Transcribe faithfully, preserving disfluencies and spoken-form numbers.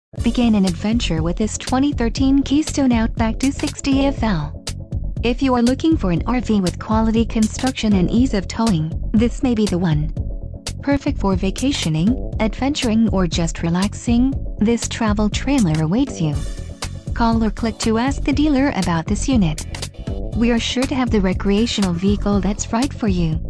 Begin an adventure with this twenty thirteen Keystone Outback two sixty F L. If you are looking for an R V with quality construction and ease of towing, this may be the one. Perfect for vacationing, adventuring, or just relaxing, this travel trailer awaits you. Call or click to ask the dealer about this unit. We are sure to have the recreational vehicle that's right for you.